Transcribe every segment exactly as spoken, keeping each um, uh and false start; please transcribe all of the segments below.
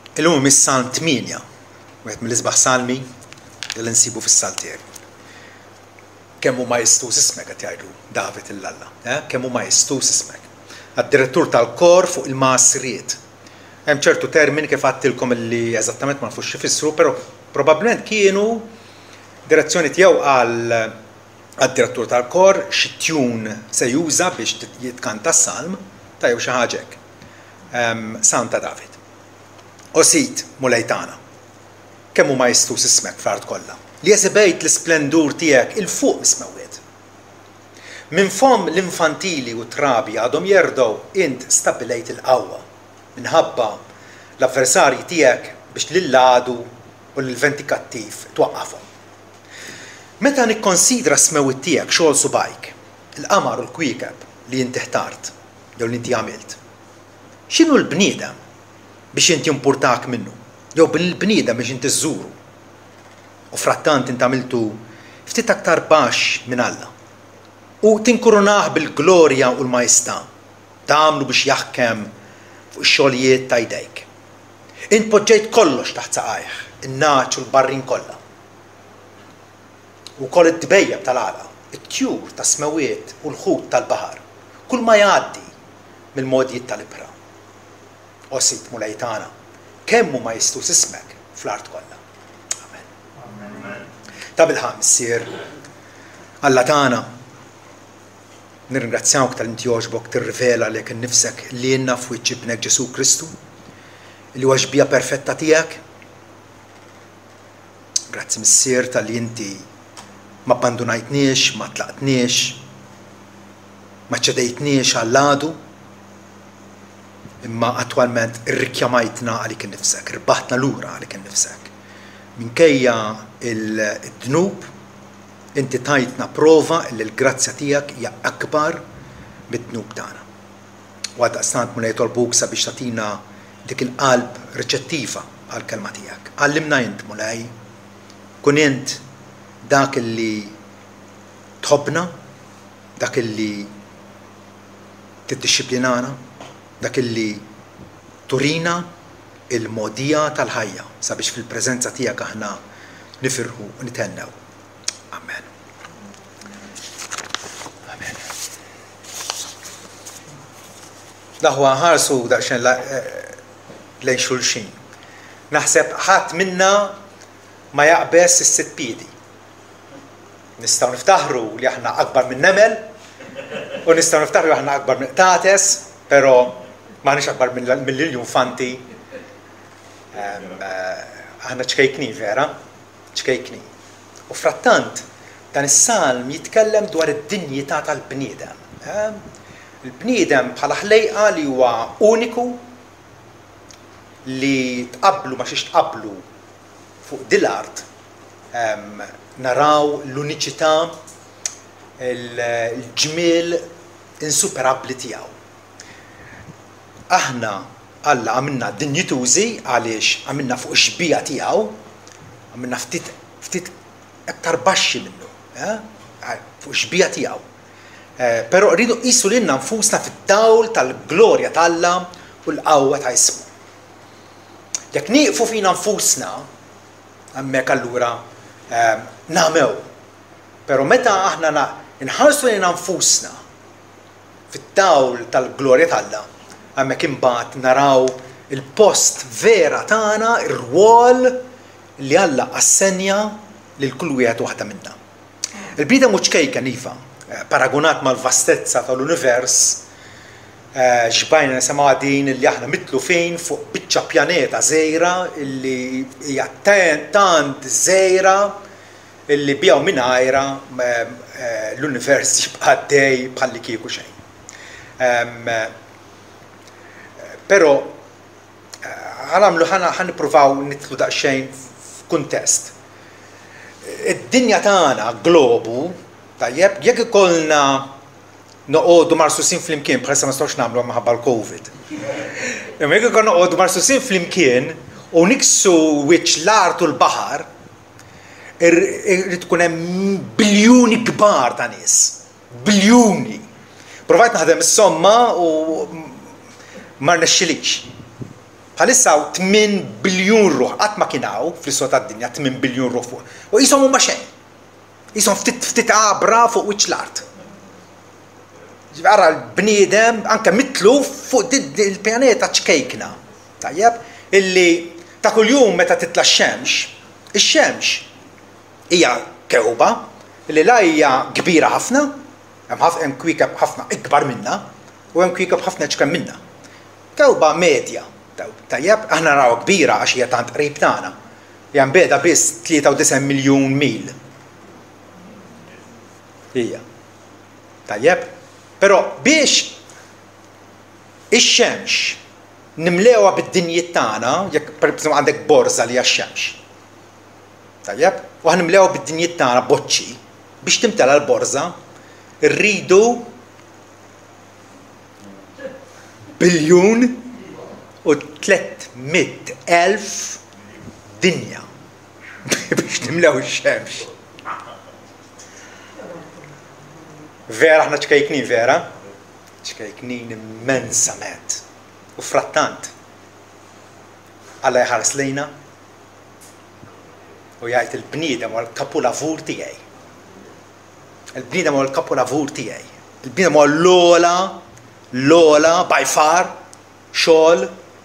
Illum mis-Salm tminja, wieħed mill-isbaħ salmi li nsibu fis-Saltier. Kemm hu majestus ismek qed jgħidu David il-Alla, kemm hu majestus ismek. Għad-direttur tal-kor fuq il-Maasriet. Hemm ċertu termini kif għattilkom li eżattament ma nafux x'ifissru, però probabbilment kienu direzzjoni tiegħu għal għad-direttur tal-kor xi tjun se juża biex jitkanta s-salm ta' jew xi ħaġa hekk. Salm ta' David. Osit mulejtana, kemm hu majestus ismek fl-art kollha, li jesibejt l-isplendur tiegħek il-fuq mismewwiet. Minn fom l-infantili u trabi għadhom jerdow int stabilejt il-qawwa minħabba l-avversarji tiegħek biex lill-għadu u l-venti kattiv twaqqafhom. Meta nikkonsidra smewwiet tiegħek xogħol subajk, il-qamar u l-kwiekeb li inti ħtart jew li inti għamilt. X'inhu l-bniedem biex inti impurtak minnu, jew bil-bniedem biex inti żżuru. U frattant inti għamiltu ftit aktar baxx minn Alla. U tinkurunah bil-glorja u l-majestà, tagħmlu biex jaħkem fuq ix-xogħlijiet ta' jdejk. Int poġġejt kollox taħt saqajh, in-naċ u l-barrin kollha. U koll id-dbejjeb tal-għala, it-tjur ta' smewiet u l-ħut tal-baħar, kull ma jgħaddi mill-modijiet tal-ibra. Osit mulejtana, kemm hu majestus ismek fl-art kollha. Amen. Ta' bil-ħam issir Alla tagħna, nirringrazzjawk tal-inti jogħġbok tirrivela lek innifsek lielna f'wiċċ ibnek Ġesu Kristu, li huwa xbija perfetta tiegħek. Grazzi missier tal-li inti ma abbandunajtniex, ma tlaqtniex, ma ċedejtniex għall-għadu, imma attwalment irrikjamajtna għalik innifsek, irbaħtna lura għalik innifsek. Minkejja il-dnub, inti tajtna prova li l-grazzja tiegħek hija akbar mid-dnub tagħna. U għaldaqstant mulej tolbuk sabiex tagħtina dik il-qalb riċettiva għall-kelma tiegħek. Għallimna int mulej, kun int dak illi tħobbna, dak illi tiddixxiplinana, dak illi turina il-modija tal-ħajja sabiex fil-preżenza tiegħek aħna nifirħu u nitennew. Amen. Amen. Daħwa ħarsu daqsxejn lejn xulxin. Naħseb ħadd minna ma jaqbes is-sitt piedi. Nistgħu niftaħru li aħna akbar minn nemel u nistgħu niftaħru li aħna akbar minn qtates, però m'aħniex akbar mill-infanti. Aħna ċkejkni vera, ċkejkni. U frattant dan is-salm jitkellem dwar id-dinjità tal-bniedem. Il-bniedem bħala ħlejqa li huwa uniku li tqabblu ma xiex tqabblu fuq dil-art, naraw l-uniċità, il-ġmiel insuperabbli tiegħu. Aħna Alla għamilna dinjitużi għaliex għamilna fuq xbija tiegħu, għamilna ftit ftit aktar baxxi minnu, fuq xbija tiegħu. Però rridu qisu lilna nfusna fid-dawl tal-glorja tal-Alla u l-qawwa ta' ismu. Jekk nieqfu fina nfusna, hemmhekk allura nagħmew. Però meta aħna nħarsu lilna nfusna fid-dawl tal-glorja tal-Alla, hemmhekk imbagħad naraw il-post vera tagħna, ir-rwol li Alla assenja lil kull wieħed waħda minnha. Il-bniedem mhux kejken iva, paragunat mal-vastezza tal-univers, ġbajna nisimgħu din li aħna mitlu fejn fuq biċċa pjaneta żgħira illi hija tant żgħira illi biha mingħajrha l-univers jibqa' għaddej bħalli kieku xejn. Però għalamlu ħan nippruvaw nitlu daqsxejn f'kuntest. Id-dinja tagħna globu, tajjeb, jekk ikollna noqogħdu marsusin flimkien bħalissa ma nistgħux nagħmlu minħabba l-Covid. Imma jekk ikollna noqogħdu marsusin flimkien u niksu wiċċ l-art u l-baħar, irid tkun hemm biljuni kbar ta' nies. Biljuni. Provajt naħdem is-somma u ma rnexxilix. bħalissa tmien biljun ruħ qatt ma kien hawn fl-iswa tad-dinja tmien biljun ruħ fuq. U qishom huma xejn. Qishom ftit ftit qabra fuq wiċċ l-art. Ara l-bniedem anke mitlu fuq il-pjaneta ċkejkna. Tajjeb, illi ta' kuljum meta titla' x-xemx, ix-xemx hija kewba li la hija kbira ħafna, hemm kwiekeb ħafna ikbar minnha u hemm kwiekeb ħafna ċkemm minnha. Kewba medja, tajjeb, aħna naraw kbira għax hija tant qrib tagħna. Hija mbiegħda biss tlieta u disgħin miljun mil. Hija. Tajjeb, però biex ix-xemx nimlewha bid-dinjiet tagħna, jekk pereżempju għandek borża li hija x-xemx. Tajjeb, u ħanimlewha bid-dinjiet tagħna boċċi biex timtela l-borża rridu biljun u tlietmien elf dinja biex nimlew ix-xemx. Vera aħna ċkejknin vera? ċkejknin immensament. U frattant Alla jħares lejna u jgħid il-bniedem huwa l-kapulavur tiegħi. Il-bniedem huwa l-kapulavur tiegħi. Il-bniedem huwa l-ogħla, l-ogħla by far xogħol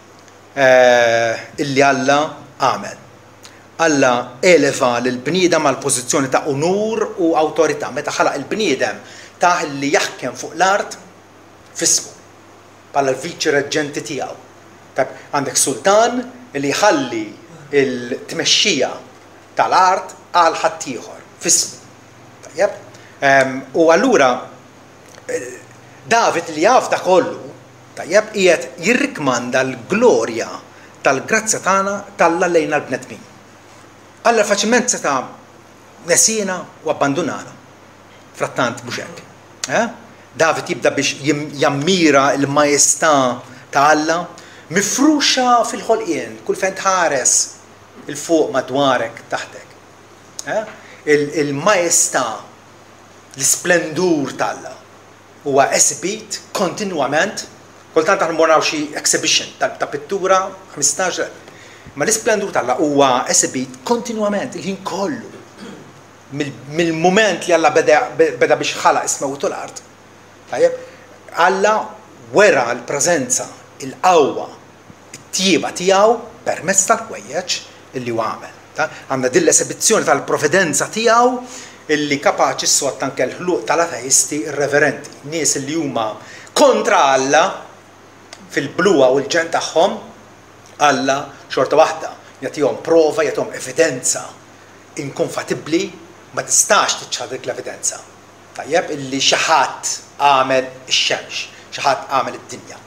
illi Alla għamel. Alla eleva lill-bniedem għal pożizzjoni ta' unur u awtorità. Meta ħalaq il-bniedem ta' li jaħkem fuq l-art fismu bħala l-viċi reġġenti tiegħu. Għandek sultan li jħalli il-tmexxija tal-art għal ħaddieħor fismu. Tajjeb? U allura David li jaf da kollu, tajjeb, qiegħed jirrikmanda l-glorja tal-grazzja tagħna Alla lejna l-bnedmin. Alla faċilment seta' nesina u abbandunana. Frattant mhux hekk. David jibda biex jammira l-majestà ta' Alla mifruxa fil-ħolqien, kull fejn tħares il-fuq madwarek taħtek. Il-majestà, l-splendur ta' Alla huwa esibit kontinwament, kultant aħna mornaw xi exhibition ta' pittura ħmistax, ma l-splendur ta' Alla huwa esibit kontinwament il-ħin kollu. Mill-moment li Alla beda biex ħalaq ismaw l-art. Alla wera l-preżenza, il-qawwa, it-tjieba tiegħu permezz tal-ħwejjeġ illi hu għamel. Għandna din l-esibizzjoni tal-provvidenza tiegħu illi kapaċi ssott anke l-ħluq tal-ateisti irreverenti, nies illi huma kontra Alla fil-bluwa u l-ġen tagħhom, Alla xorta waħda jagħtihom prova, jagħtihom evidenza inkonfatibbli, ma tistax tiċċadik l-evidenza. Tajjeb illi xi ħadd għamel ix-xemx, xi ħadd għamel id-dinja.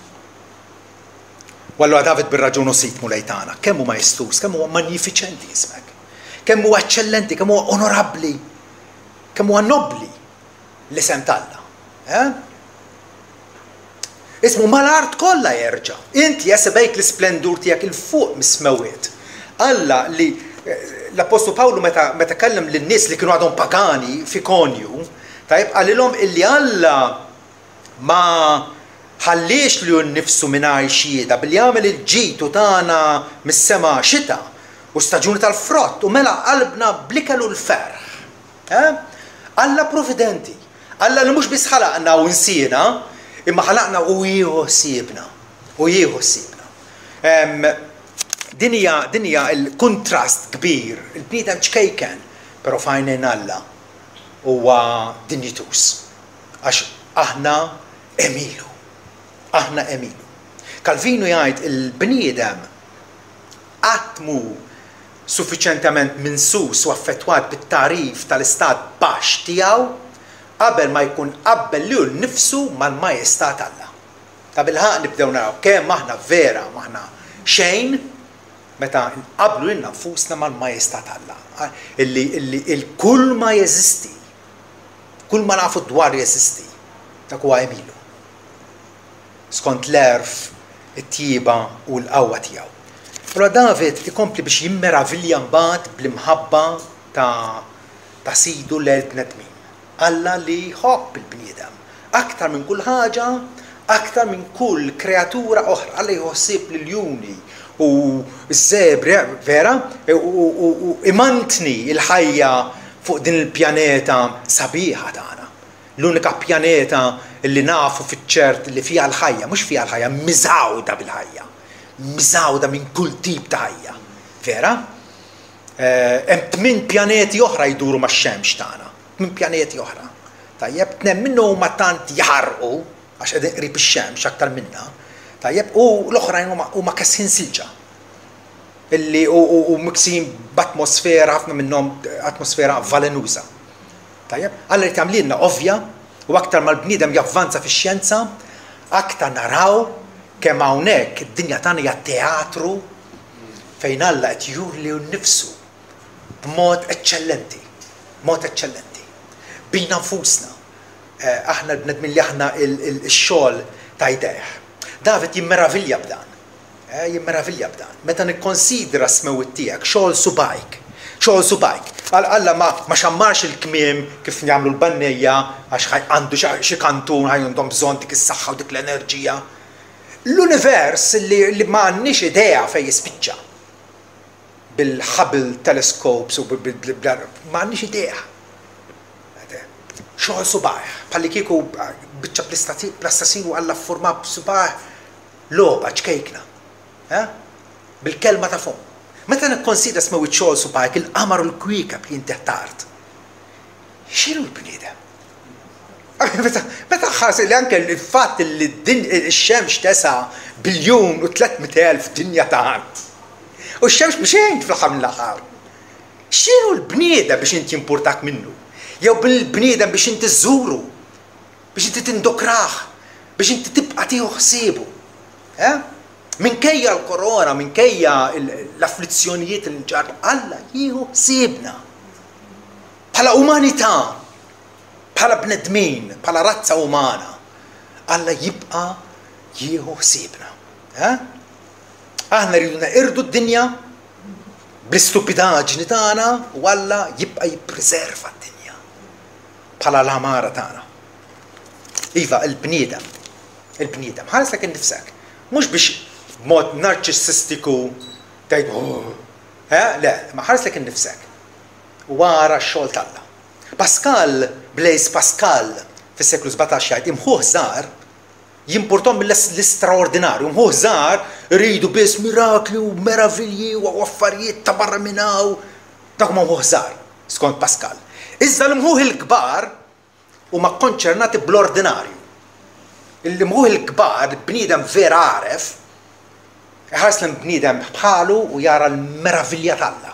U allura David bir-raġun usitmu lejtana, kemm hu majestus, kemm huwa magnifiċenti ismek, kemm huwa eċċellenti, kemm huwa onorabbli, kemm huwa nobbli l-isem tal-Alla. Ismu mal-art kollha jerġa'. Inti jasebejk l-isplendur tiegħek il-fuq mis-smawiet. Alla li l-Apostlu Pawlu meta meta kellem lin-nies li kienu għadhom pagani fi Konju, tajb qalilhom illi Alla ma ħallix li nnifsu mingħajr xhieda billi jagħmel il-ġitu tagħna mis-sema xita u staġuni tal-frott u mela qalbna bl-ikel u l-ferħ. Alla provvidenti. Alla li mhux biss ħalaqna u nsina, imma ħalaqna u jieħu ħsiebna. U jieħu ħsiebna. Din hija l-kuntrast kbir, il-bniedem ċkejken, però f'għajnejn Alla huwa dinjitus. Għax aħna emilu. Aħna emilu. Calvino jgħid il-bniedem qatt mhu suffiċjentement minsus u affettwat bit-tarif tal-istat baxx tiegħu qabel ma jkun qabbel lilu nnifsu mal-majestà Alla. Ta' bilħaq nibdew naraw kemm aħna vera maħna xejn meta nqabblu lil nfusna mal-majestà Alla. Illi il-kull ma jeżisti, kull ma nafu dwar jeżisti, dak huwa emilu. Skont l-erf, it-tjieba u l-qawwa tiegħu. Allura David ikompli biex jimmeravilja mbagħad bl-imħabba ta' ta' sidu l-bnedmin. Alla li ħobb il-bniedem. Aktar minn kull ħaġa, aktar minn kull kreatura oħra. Alla jħossib l-ljuni u z-zebri, vera, u imantni il-ħajja fuq din il-pjaneta sabiħa tagħna. L-unika pjaneta li nafu fiċ-ċert li fiha l-ħajja, mhux fiha l-ħajja, miżawda bil-ħajja. Miżawda minn kull tip ta' ħajja. Vera? Hemm tmien pjaneti oħra jduru max-xemx tagħna. Tmien pjaneti oħra. Tajjeb, tnem minnu huma tant jaħarqu għax qegħdin qrib ix-xemx aktar minnha. Tajjeb, u l-oħrajn huma kessin silġa. Illi u miksin b'atmosfera ħafna minnhom atmosfera valenuża. Tajjeb, alla li tagħmlilna ovvja u aktar mal-bniedem javvanza fix-xjenza, aktar naraw kemm hawnhekk id-dinja tagħna hija teatru fejn Alla qed jurli nnifsu b'mod eċċellenti, mod eċċellenti. Bina nfusna, aħna l-bnedmin li aħna il-xogħol ta' jdejh. David jimmeravilja b'dan, jimmeravilja b'dan. Meta nikkonsidra smewit tiegħek, xogħol subajk, xogħol subajk. Alla ma xammarx il-kmiem kif jagħmlu l-bannejja għax għandu xi kantun għandhom bżonn dik is-saħħa u dik l-enerġija. L-univers li ma għandniex idea fejn jispiċċa bil-Hubble telescopes u ma għandniex idea. Xogħol subaħ, bħalli kieku biċċa plastassin u Alla ffurma b'subaħ logħba ċkejkna. Bil-kelma ta' fuq. Meta nikkonsidra smewit xogħol subaħ il-qamar u l-kwiekab li inti ħtart. X'inhu l-bniedem? Meta ħarsi li anke l-fatt li x-xemx tesa' biljun u tlietmien elf dinja tagħna. U x-xemx biex xejn fl-aħħar mill-aħħar. X'inhu l-bniedem biex inti jimpurtak minnu? Jew bil-bniedem biex inti żżuru, biex inti tindokrah, biex inti tibqa' tieħu ħsiebu. Minkejja l-korona, minkejja l-afflizzjonijiet li ġarbu, Alla jieħu ħsiebna. Bħala umanità, bħala bnedmin, bħala razza umana, Alla jibqa' jieħu ħsiebna. Aħna rridu neqirdu d-dinja bl-istupidaġni tagħna u Alla jibqa' jippreserva d-dinja bħala l-amara tagħna. Iva, il-bniedem, il-bniedem, ħareslek innifsek, mhux biex b'mod narċissistiku tgħid le, ma ħareslek innifsek. Wara x-xogħol tagħna. Pascal, Blaise Pascal, fis-seklu sebgħtax jgħid imħuh żgħar jimpurtom mill-istraordinarju, imħuh żgħar iridu biss mirakli u meravilji u affarijiet ta' barra minn hawn. Dak ma mħuh żgħar, skont Pascal. Iżda l-imħuħ il-kbar huma konċernati bl-ordinarju. Il-imħuħ il-kbar, bniedem vera għaref, iħares l-bniedem bħalu u jara l-meravilja tagħha.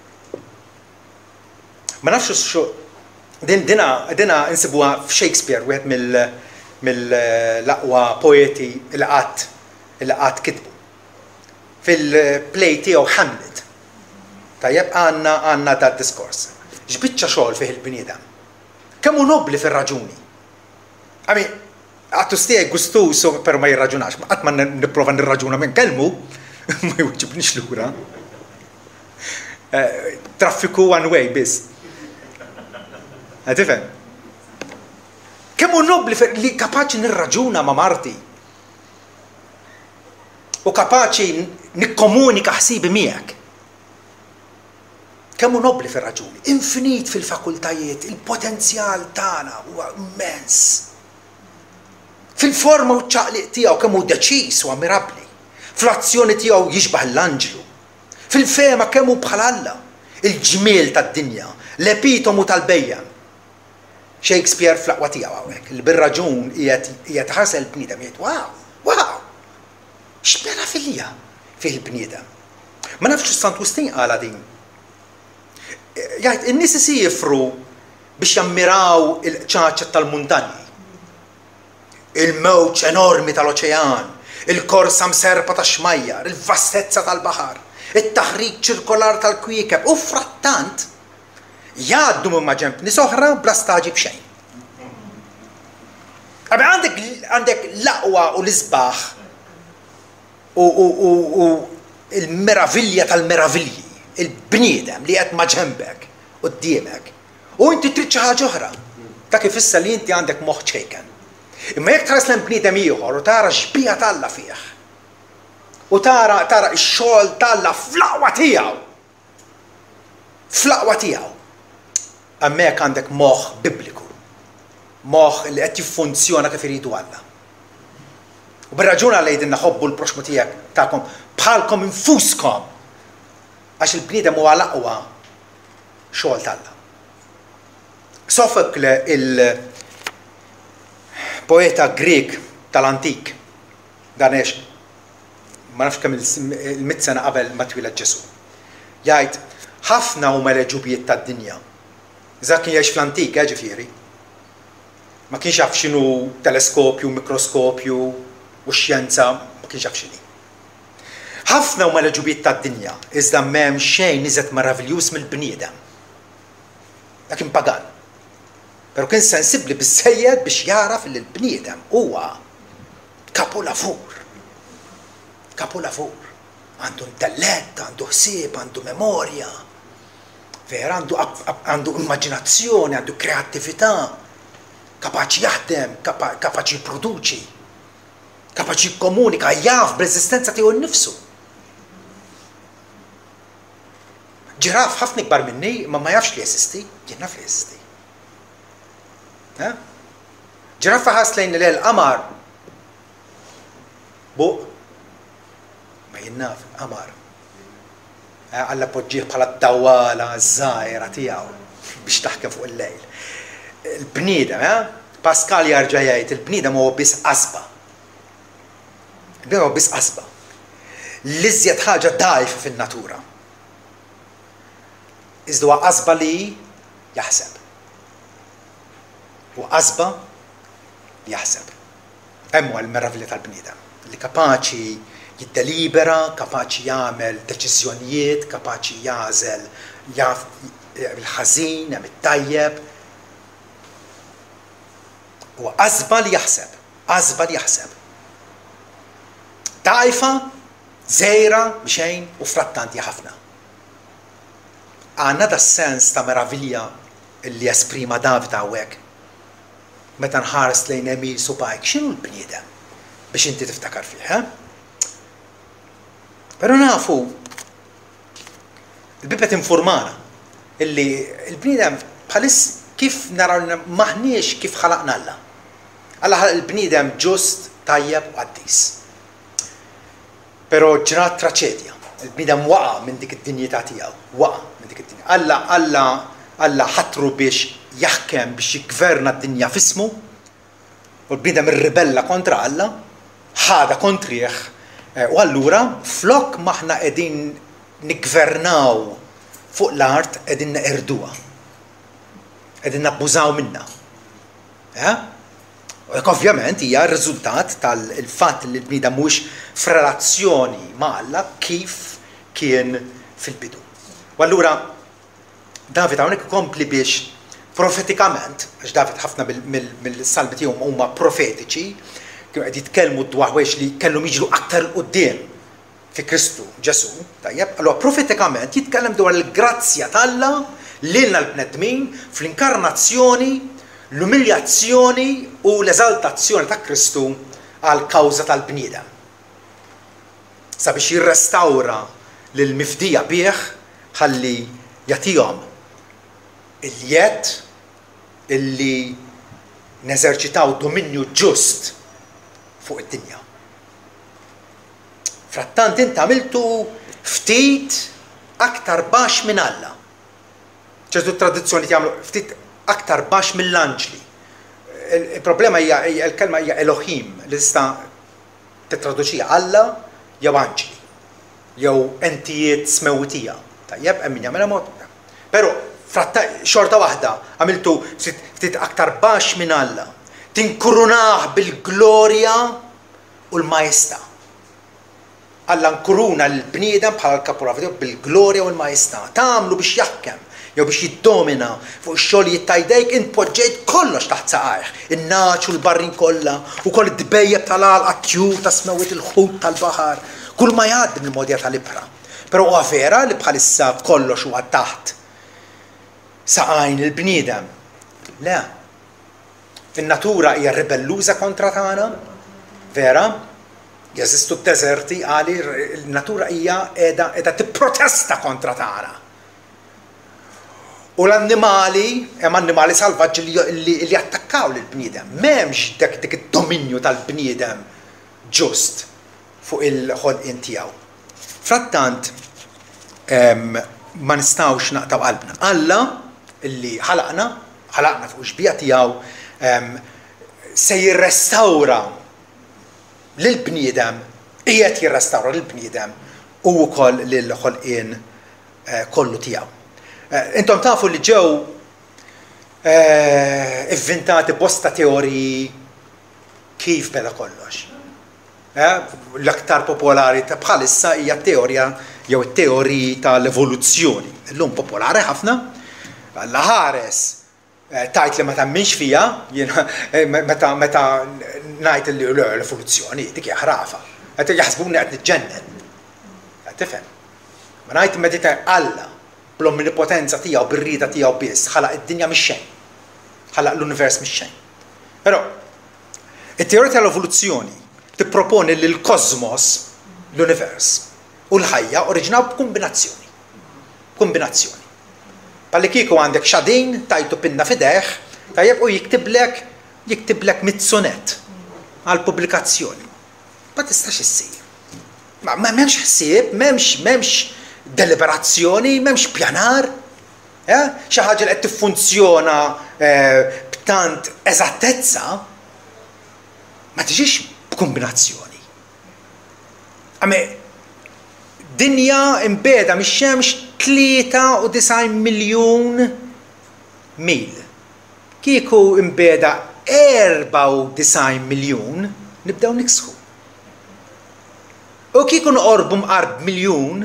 Ma nafx xu din dina insibuha f'Shakespeare wieħed mill-aqwa poeti il qatt il qatt kitbu. Fil-play tiegħu Hamlet. Tajjeb għandna għandna dat diskors. X'biċċa xogħol fih il-bniedem. Kemm hu nobbli fir-raġuni. Għami, għattu stijaj gustus per ma jirraġunax, qatt ma nipprova nirraġuna minn kelmu, ma jwġibniex lura. Traffiku one way biss. Għatifem? Kemm hu nobbli li kapaċi nirraġuna ma' marti. U kapaċi nikkomunika ħsibi miegħek. Kemm hu nobbli fir-raġuni, infinit fil-fakultajiet, il-potenzjal tagħna huwa immens. Fil-forma u ċaqliq tiegħu kemm hu deċiż u ammirabbli. Fl-azzjoni tiegħu jixbaħ l-anġlu. Fil-fema kemm hu bħal Alla, il-ġmiel tad-dinja, l-epitomu tal-bejjem. Shakespeare fl-aqwa tiegħu hawnhekk, li bir-raġun qiegħed ħarsel il-bniedem jgħid wow, wow, x'meraviglia fih il-bniedem. Ma nafx x'Sant Wistin qala din. Jgħid in-nies isifru biex jammiraw il-ċaċċa tal-muntanji, il-mewġ enormi tal-oċean, il-korsa mserpa tax-xmajjar, il-vastezza tal-baħar, it-taħrik ċirkolar tal-kwiekeb u frattant jgħaddu minn ma' ġenb nies oħra bla staġib xejn. Għandek l-aqwa u l-isbaħ u il-meravilja tal-meravilji, il-bniedem li qed ma' ġenbek quddiemek. U inti trid xi ħaġa oħra. Ta' kif issa li inti għandek moħħ ċejken. Imma jekk tħares lejn bniedem ieħor u tara xbija talla fih. U tara tara x-xogħol talla fl-aqwa tiegħu. Fl-aqwa tiegħu. Hemmhekk għandek moħħ bibliku. Moħħ li qed jiffunzjona kif iridu Alla. U bir-raġun għal jgħidilna ħobbu l-proxmu tiegħek tagħkom bħalkom infuskom. Għax il-bniedem huwa l-aqwa xogħol talla. Sofokle il-poeta Grek tal-antik, dan ex, ma nafx kemm il-mit sena qabel ma twiled Ġesu. Jgħid ħafna huma l-ġubijiet tad-dinja. Iżda kien jgħix fl-antik, ġifieri. Ma kienx jaf x'inhu teleskopju, mikroskopju u x-xjenza ma kienx jaf x'inhi. Ħafna huma l-ġubijiet tad-dinja, iżda m'hemm xejn iżgħet maraviljuż mill-bniedem. Dak kien pagan. Però kien sensibbli biżżejjed biex jaraf li l-bniedem huwa kapu lavur. Kapu lavur. Għandu intellett, għandu ħsieb, għandu memorja. Vera għandu għandu immaġinazzjoni, għandu kreattività. Kapaċi jaħdem, kapaċi jipproduċi. Kapaċi jikkomunika, jaf bl-eżistenza tiegħu nnifsu. Ġiraf ħafna ikbar minni, ma ma jafx li jesisti, jien naf li jesisti. Ġiraf ħas lejn l-qamar. Buq. Ma jien naf, qamar. Alla poġġieħ bħala d-dawwala żgħira tiegħu biex taħkem fuq il-lejl. Il-bniedem, Pascal jarġa' jgħid il-bniedem huwa biss qasba. Il-bniedem huwa biss qasba. L-iżjed ħaġa dgħajfa fin-natura. Iżda huwa qasba li jaħseb. U qasba li jaħseb. Hemm huwa l-meravilja tal-bniedem li kapaċi jiddelibera, kapaċi jagħmel deċiżjonijiet, kapaċi jażel jaf il-ħażin, hemm it-tajjeb. Huwa qasba li jaħseb, qasba li jaħseb. Dgħajfa, żgħira b'xejn u frattanti ħafna. Għandna da sens ta' meravilja li esprima David hawnhekk. Meta nħares lejn Emil Supajk, x'inhu l-bniedem biex inti tiftakar fih, ha? Però nafu il-bibet informana illi l-bniedem bħalis kif naraw maħniex kif ħalaqna Alla. Alla il-bniedem ġust, tajjeb u qaddis. Però ġrat traċedja. Il-bniedem waqa' minn dik id-dinjità tiegħu, waqa' minn dik id-dinja. Alla Alla Alla ħatru biex jaħkem biex jikverna d-dinja fismu u l-bniedem irribella kontra Alla, ħada kontrih. U allura flok maħna qegħdin niggvernaw fuq l-art qegħdin neqirduha. Qegħdin nabbużaw minnha. Ovvjament hija r-riżultat tal-fatt li l-bniedem mhux f'relazzjoni ma' Alla kif kien fil-bidu. U allura David hawnhekk ikompli biex profetikament, għax David ħafna mill-salmi tiegħu huma profetiċi, kienu qed jitkellmu dwar ħwejjeġ li kellhom jiġru aktar quddiem fi Kristu Ġesu, tajjeb, allura profetikament jitkellem dwar il-grazzja t'Alla lilna l-bnedmin fl-inkarnazzjoni, l-umiljazzjoni u l-eżaltazzjoni ta' Kristu għal kawża tal-bniedem. Sabiex jirrestawra lil-mifdija bih ħalli jagħtihom il-jed illi neżerċitaw dominju ġust fuq id-dinja. Frattant inti għamiltu ftit aktar baxx minn Alla. ċertu tradizzjoni jagħmlu ftit aktar baxx mill-anġli. Il-problema hija l-kelma hija Elohim li tista' titraduċija Alla jew anġli jew entijiet smewwitija. Tajjeb hemm min jagħmilha mod. Però xorta waħda għamiltu ftit aktar baxx minn Alla. Tinkurunah bil-glorja u l-majestà. Alla nkuruna l-bniedem bħala l-kapuravdiju bil-glorja u l-majestà. Tagħmlu biex jaħkem jew biex jiddomina fuq ix-xogħlijiet ta' jdejk int poġġejt kollox taħt saqajh. In-naċ u l-barrin kollha, ukoll id-dbejjeb tal-għalqa tjur ta' smewwiet il-ħut tal-baħar, kull ma jgħaddi mill-modja tal-ibħra. Però huwa vera li bħalissa kollox huwa taħt saqajn il-bniedem. Le. in-natura hija ribelluża kontra tagħna, vera? Jeżistu d-deżerti għali il-natura hija qiegħda qiegħda tipprotesta kontra tagħna. U l-annimali, hemm annimali salvaġġi li li attakkaw lill-bniedem. M'hemmx dak dik id-dominju tal-bniedem ġust fuq il-ħolqien tiegħu. Frattant ma nistgħux naqtaw qalbna. Alla illi ħalaqna, ħalaqna fuq xbija tiegħu se jirrestawra lill-bniedem, qiegħed jirrestawra lill-bniedem u wkoll lill-ħolqien kollu tiegħu. Intom tafu li ġew inventati bosta teoriji kif beda kollox. L-aktar popolari ta' bħalissa hija teorija jew it-teoriji tal-evoluzzjoni. Illum popolari ħafna, alla ħares tajt li ma tamminx fija, jiena meta meta ngħid l-evoluzzjoni dik hija ħrafa. Qed jaħsbuni qed niġġenned. Qed tifhem. Ma ngħid medita Alla bl-omnipotenza tiegħu bir-rieda tiegħu biss ħalaq id-dinja mix-xejn. Ħalaq l-univers mix-xejn. Però it-teorija tal-evoluzzjoni tipproponi li l-kosmos, l-univers u l-ħajja oriġinaw b'kombinazzjoni. Kombinazzjoni. Palli kieku għandek xadin, tajtu pinna fideħ, tajjeb u jiktiblek, jiktiblek mit-sonet għal pubblikazzjoni. Ma tistax issir. Ma m'hemmx ħsieb, m'hemmx m'hemmx deliberazzjoni, m'hemmx pjanar. Xi ħaġa li qed tiffunzjona b'tant eżattezza ma tiġix b'kombinazzjoni. Għame dinja imbeda mix-xemx tlieta u design miljun mil. Kieku imbeda erba' u design miljun nibdew niksħu. U kieku nqorbu mqarb miljun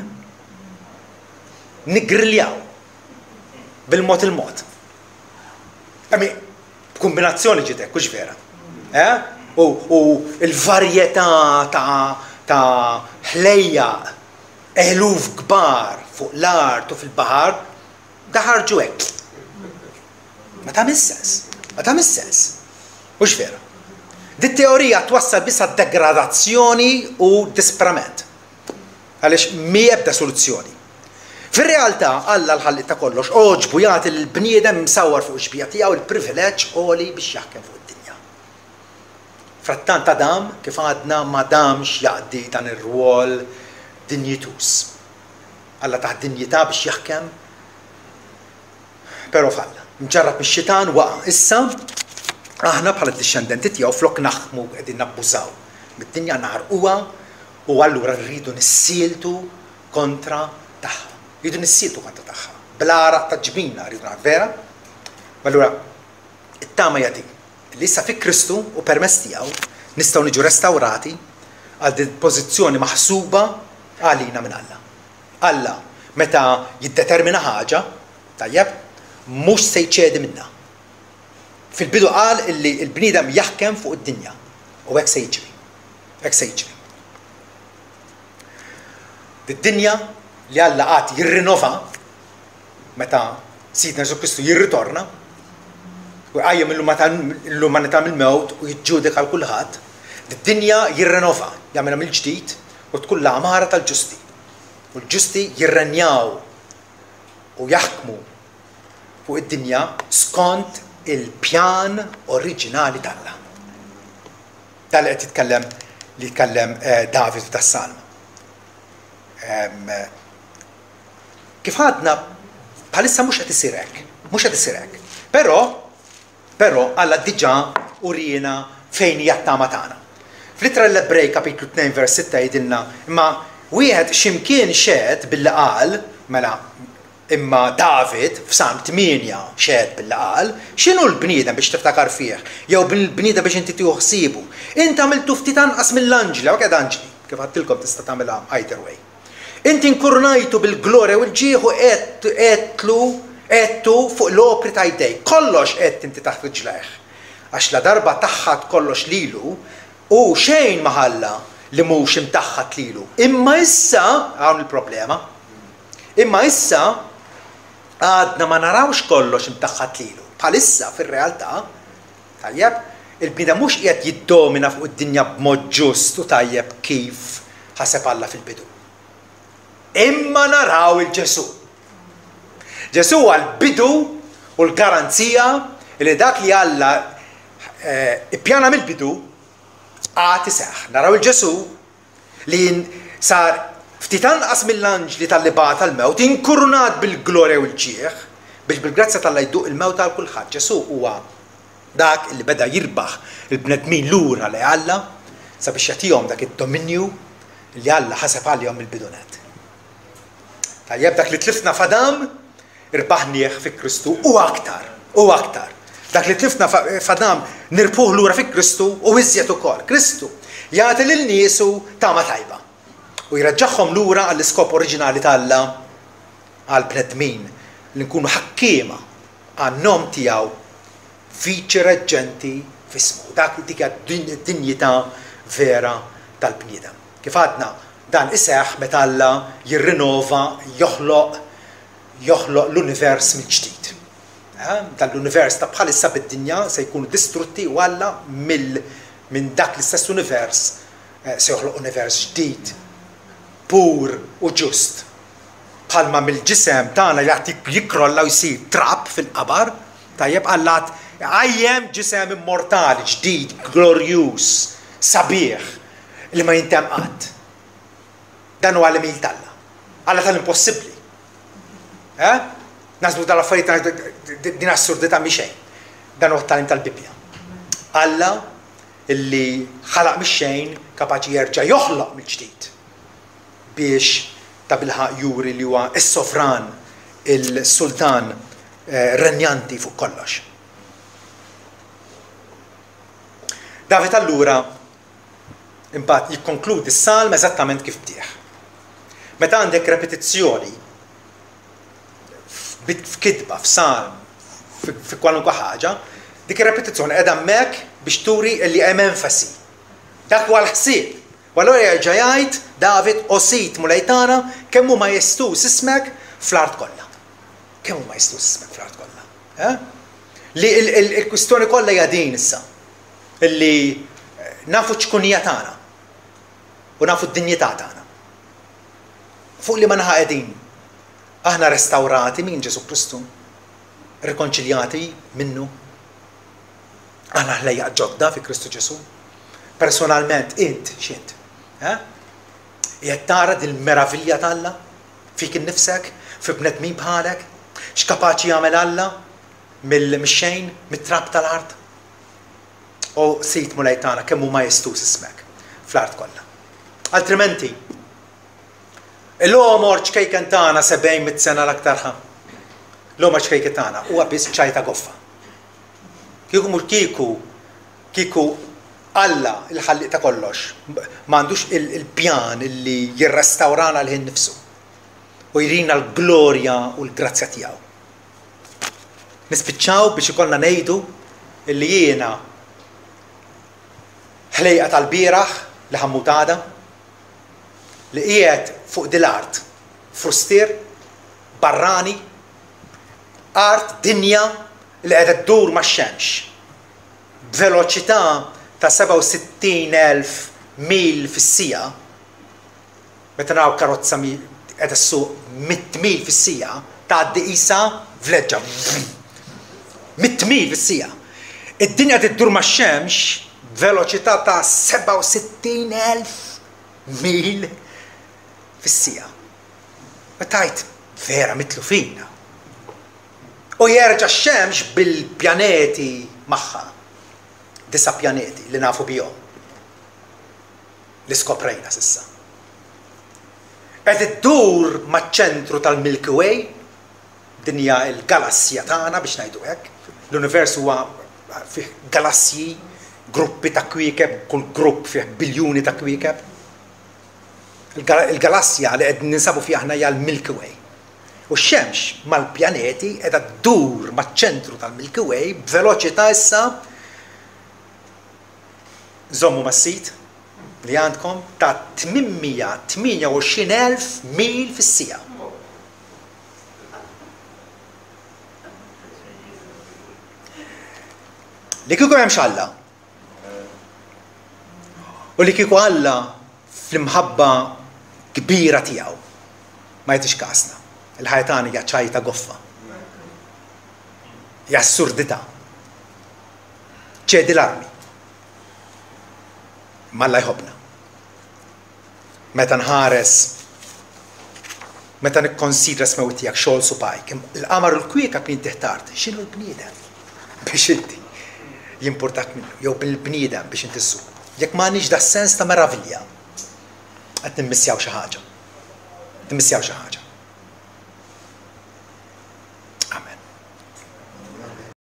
nigriljaw bil-mod il-mod. Għami, b'kombinazzjoni ġitek, kux vera. U il-varjetà ta' ħlejja eluf kbar fuq l-art u fil-bahar daħarġu hekk. Ma tagħmel sens, ma tagħmel sens. Mhux vera. Dit-teorija twassal biss għad-degradazzjoni u disprament. Għaliex mi ebda soluzzjoni. Fir-realtà Alla l-ħalliq ta' kollox oġbu jagħti l-bniedem msawwar fuq xbija tiegħu il-privileġġ għoli biex jaħkem fuq id-dinja. Frattant Adam kif għadna ma damx jaqdi dan ir-rwol dinjitus. Alla taħt dinjità biex jaħkem, però falla. Mġarrab mix-xitan waqa' issa aħna bħala d-discendenti tiegħu flok naħdmu qegħdin nabbużaw mid-dinja naħarquha u allura rridu nissieltu kontra tagħha. Rridu nissieltu kontra tagħha. Bl-għaraq ta' ġbina rridu naħ vera. Allura it-tama hija dik li issa fi Kristu u permezz tiegħu nistgħu niġu restawrati għal din pożizzjoni maħsuba għalina minn Alla. Alla meta jiddetermina ħaġa, tajjeb, mhux se jċedi minnha. Fil-bidu qal illi l-bniedem jaħkem fuq id-dinja u hekk se jiġri. Hekk se jiġri. Id-dinja li Alla qatt jirrinova meta Sidna Ġesu Kristu jirritorna u jqajjem l-umanità mill-mewt u jiġġudika għal kulħadd, id-dinja jirrinova, jagħmilha mill-ġdid u tkun l-għamara tal-ġusti. U l-ġusti jirrenjaw u jaħkmu fuq id-dinja skont il-pjan oriġinali tagħha. Tal qed jitkellem li jitkellem David tas-Salm. Kif għadna bħalissa mhux qed isir hekk, mhux qed isir hekk. Però però Alla diġà urina fejn hija t-tama tagħna. Fl-ittra l-Ebrej kapitlu tnejn vers sitta jgħidilna imma wieħed x'imkien xed billi qal mela imma David f'Salm tminja xed billi qal x'inhu l-bniedem biex tiftakar fih jew bil-bniedem biex inti tieħu ħsiebu. Inti għamiltu ftit anqas mill-anġli, hawn qed anġli, kif għadtilkom tista' tagħmilha either way. Inti nkurnajtu bil-glorja u l-ġieħu qedtlu qedtu fuq l-opri ta' jdej. Kollox qed inti taħt ġleħ. Għax la darba taħħat kollox lilu u xejn maħalla li mhux imtaħħat lilu. Imma issa hawn il-problema. Imma issa għadna ma narawx kollox imtaħħat lilu. Bħalissa fir-realtà Tajjeb, il-bniedem mhux qiegħed jiddomina fuq id-dinja b'mod ġust u tajjeb kif ħaseb Alla fil-bidu. Imma naraw il-Ġesu. Ġesu huwa l-bidu u l-garanzija li dak li Alla ippjana mill-bidu għad iseħħ. Naraw il-Ġesu li sar ftit anqas mill-anġli tal-libat tal-mewt, inkurunat bil-glorja u l-ġieħ, biex bil-grazzja tal-Alla jduq il-mewt għal kulħadd. Ġesu huwa dak li beda jirbaħ il-bnedmin lura li Alla sabiex jagħtihom dak id-dominju li Alla ħaseb għalihom il-bidunet. Tajjeb dak li tlifna f'Adam irbaħnieh fi Kristu u aktar, u aktar. Dak li tlifna f'Adam nirpuh lura fi Kristu u iżjed ukoll. Kristu jagħti lil niesu tama tajba u jraġġaħħom lura għall-iskop oriġinali ta' Alla għal bnedmin li nkunu ħakkiema għan-nom tiegħu viċi reġġenti f'ismu. Dak dik id-dinjità vera tal-bniedem. Kif għadna dan iseħħ meta Alla jirrinova, joħloq joħloq l-univers mill-ġdid. Tal-univers ta' bħalissa bid-dinja se jkunu distrutti u Alla minn dak l-istess univers se joħloq univers ġdid, pur u ġust. Bħalma mill-ġisem tagħna jagħti jikrolla u jsir trab fil-qabar, tajjeb Alla għajjem ġisem immortali, ġdid, glorjus, sabiħ, li ma jintem qatt. Dan huwa l-emil tal-Alla. Alla tal-impossibbli. Eh? Nasbu tal-affarijiet din assurdità mi xejn. Dan huwa t-tagħlim tal-Bibja. Alla illi ħalaq mix-xejn kapaċi jerġa' joħloq mill-ġdid biex ta' bilħaq juri li huwa s-sovran, il-sultan renjanti fuq kollox. David allura imbagħad jikkonkludi s-salm eżattament kif bdieħ. Meta għandek repetizzjoni f'kidba, f'salm, fi kwalunkwe ħaġa, dik ir-repetizzjoni qiegħda hemmhekk biex turi li hemm enfasi. Dak huwa l-ħsieb. U allura jerġa' jgħid David osit mulejtana kemm hu majestus ismek fl-art kollha. Kemm hu majestus ismek fl-art kollha. Li l-kwistjoni kollha hija din issa. Illi nafu ċkunija tagħna u nafu d-dinjità tagħna. Fuq li ma naħa qegħdin aħna restawrati minn Ġesu Kristu, rikonċiljati minnu. Aħna ħlejja ġodda fi Kristu Ġesu. Personalment int x'int? Qed tara dil-meravilja tal-Alla fik innifsek, fi bnedmin bħalek, x'kapaċi jagħmel Alla mill-xejn, mit-trab tal-art. U sit mulejtana kemm hu majestus ismek fl-art kollha. Altrimenti, l-omor ċkejken tagħna sebgħin mit sena l-aktarħa. L-omor ċkejken tagħna huwa biss ċajta goffa. Kieku mhux kieku kieku Alla il-ħalliq ta' kollox m'għandux il-pjan illi jirrestawrana lil nifsu u jrina l-glorja u l-grazzja tiegħu. Nispiċċaw biex ikollna ngħidu illi jiena ħlejqa tal-bieraħ li ħammut għada li qiegħed fuq dil-art frustier barrani art dinja li qiegħda ddur max-xemx b'veloċità ta' seba' u sittin elf mil fis-sija, meta naraw karozza qiegħda ssuq mitt mil fis-sija tgħaddi qisha vleġġa mitt mil fis-sija. Id-dinja tiddur max-xemx veloċità ta' seba' u sittin elf mil fis-sija. Tajt vera mitlu fina. U jerġa' x-xemx bil-pjaneti magħha. Disa pjaneti li nafu bihom. Li skoprejna s'issa. Qed iddur maċ-ċentru tal-Milky Way, din hija l-galassja tagħna biex ngħidu hekk. L-univers huwa fih galassji, gruppi ta' kwiekeb, kull grupp fih biljuni ta' kwiekeb. Il-galassja li qed ninsabu fiha aħna hija l-Milky Way. U x-xemx mal-pjaneti qiegħda ddur maċ-ċentru tal-Milky Way b'veloċità issa żommu mas-sit li għandkom ta' tminmija tminja u għoxrin elf mil fis-sija. Li kieku hemmx Alla. U li kieku Alla fl-imħabba kbira tiegħu ma jgħidix kasna. Il-ħajja tagħna hija ċajta goffa. Hija assurdità. ċedi l-armi. Ma Alla jħobbna. Meta nħares, meta nikkonsidra smew tiegħek xogħol supajk, il-qamar u l-kwieka kien teħtart, x'inhu l-bniedem biex inti jimpurtak minnu, jew bil-bniedem biex inti ssuk. Jekk m'għandniex da sens ta' meravilja, qed nimmissjaw xi ħaġa. Nimmissjaw xi ħaġa.